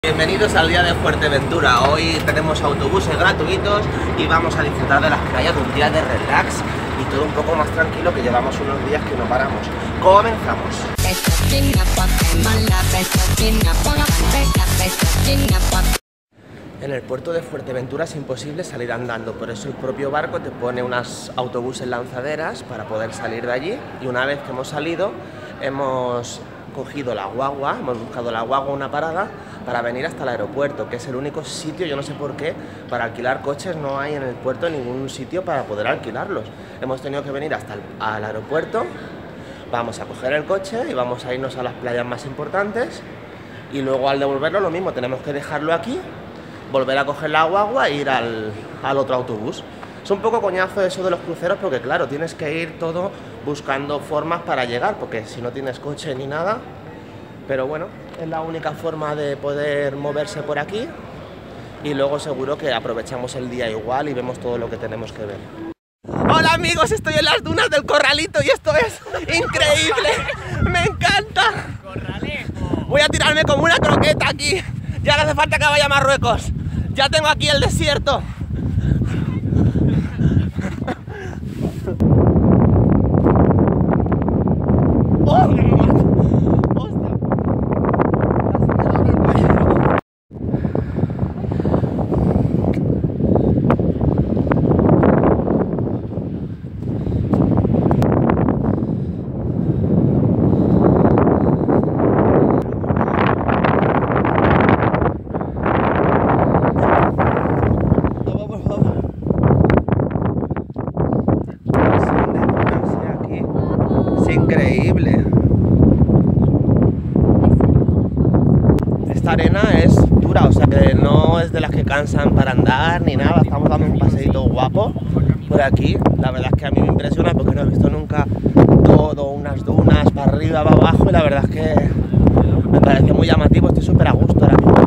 Bienvenidos al día de Fuerteventura. Hoy tenemos autobuses gratuitos y vamos a disfrutar de las playas de un día de relax y todo un poco más tranquilo, que llevamos unos días que no paramos. Comenzamos. En el puerto de Fuerteventura es imposible salir andando, por eso el propio barco te pone unos autobuses lanzaderas para poder salir de allí, y una vez que hemos salido hemos cogido la guagua, hemos buscado la guagua, una parada, para venir hasta el aeropuerto, que es el único sitio, yo no sé por qué, para alquilar coches. No hay en el puerto ningún sitio para poder alquilarlos. Hemos tenido que venir hasta el aeropuerto, vamos a coger el coche y vamos a irnos a las playas más importantes, y luego al devolverlo lo mismo, tenemos que dejarlo aquí, volver a coger la guagua e ir al otro autobús. Es un poco coñazo eso de los cruceros, porque claro, tienes que ir todo buscando formas para llegar, porque si no tienes coche ni nada. Pero bueno, es la única forma de poder moverse por aquí, y luego seguro que aprovechamos el día igual y vemos todo lo que tenemos que ver. Hola amigos, estoy en las dunas del Corralito y esto es increíble, me encanta. Voy a tirarme como una croqueta aquí, ya no hace falta que vaya a Marruecos, ya tengo aquí el desierto. Increíble. Esta arena es dura, o sea que no es de las que cansan para andar ni nada. Estamos dando un paseíto guapo por aquí. La verdad es que a mí me impresiona porque no he visto nunca todo, unas dunas para arriba, para abajo, y la verdad es que me parece muy llamativo. Estoy súper a gusto ahora mismo.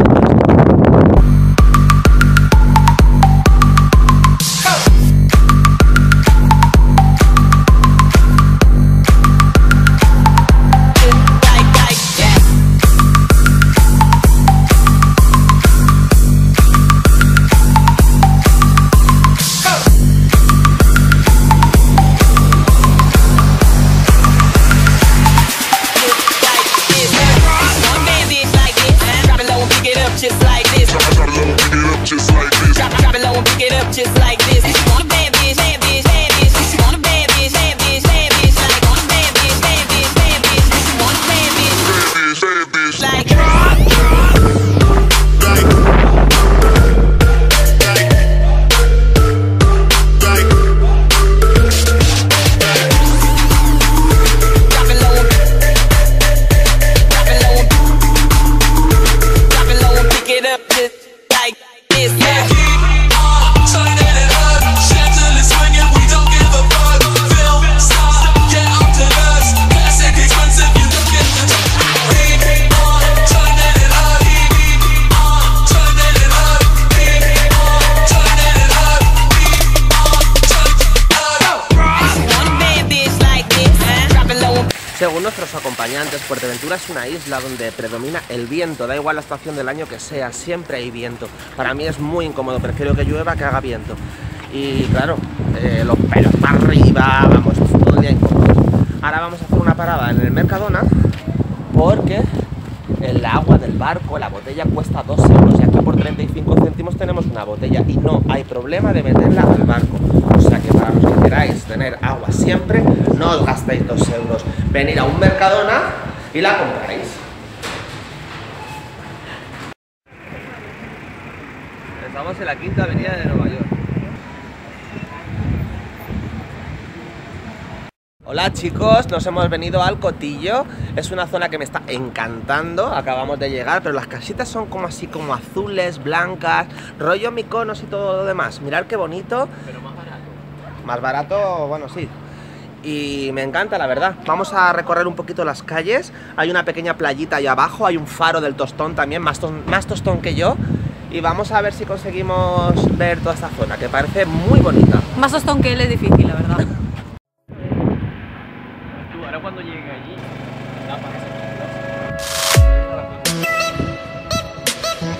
Según nuestros acompañantes, Fuerteventura es una isla donde predomina el viento, da igual la estación del año que sea, siempre hay viento. Para mí es muy incómodo, prefiero que llueva que haga viento. Y claro, los pelos para arriba, vamos, todo el día incómodo. Ahora vamos a hacer una parada en el Mercadona, porque el agua del barco, la botella cuesta 2 euros, y aquí por 35 céntimos tenemos una botella y no hay problema de meterla al barco. O sea que para los que queráis tener agua siempre, no os gastéis 2 euros. Venid a un Mercadona y la compráis. Estamos en la Quinta Avenida de Nueva York. Hola chicos, nos hemos venido al Cotillo. Es una zona que me está encantando. Acabamos de llegar, pero las casitas son como así, como azules, blancas, rollo Mykonos y todo lo demás. Mirad qué bonito. Pero más barato. Más barato, bueno, sí. Y me encanta, la verdad. Vamos a recorrer un poquito las calles. Hay una pequeña playita ahí abajo, hay un faro del Tostón también, más tostón que yo. Y vamos a ver si conseguimos ver toda esta zona, que parece muy bonita. Más tostón que él es difícil, la verdad. Tú, ahora cuando llegue allí,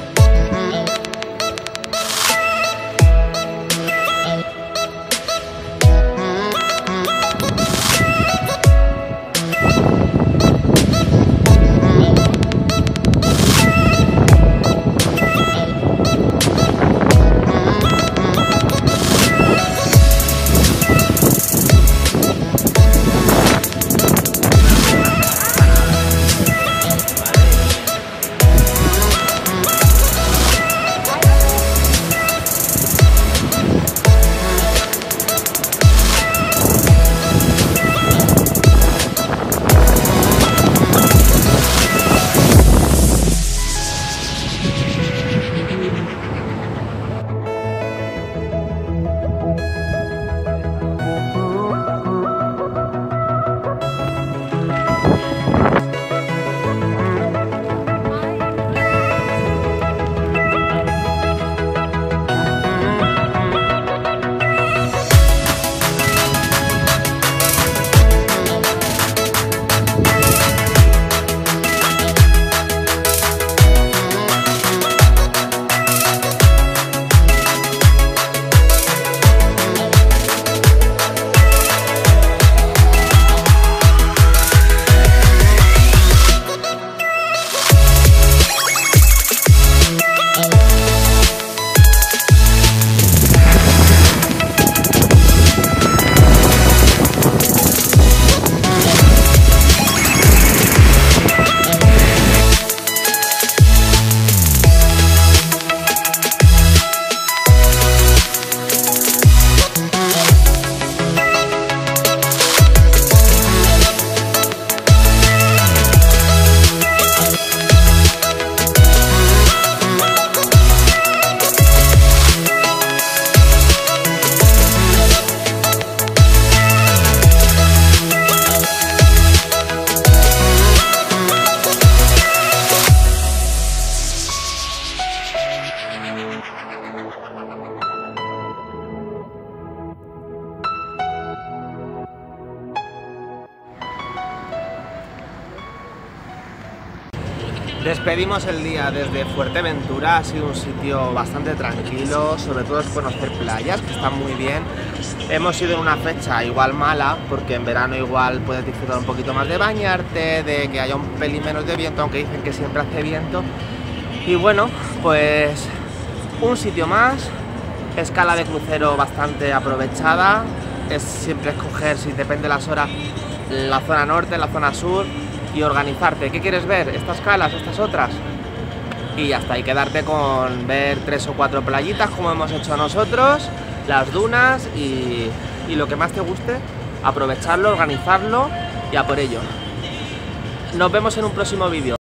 Despedimos el día desde Fuerteventura, ha sido un sitio bastante tranquilo, sobre todo es conocer playas, que están muy bien. Hemos ido en una fecha igual mala, porque en verano igual puedes disfrutar un poquito más de bañarte, de que haya un pelín menos de viento, aunque dicen que siempre hace viento. Y bueno, pues un sitio más, escala de crucero bastante aprovechada, es siempre escoger, si depende de las horas, la zona norte, la zona sur, y organizarte. ¿Qué quieres ver? ¿Estas calas? ¿Estas otras? Y ya está, y quedarte con ver 3 o 4 playitas como hemos hecho nosotros, las dunas y lo que más te guste, aprovecharlo, organizarlo y a por ello. Nos vemos en un próximo vídeo.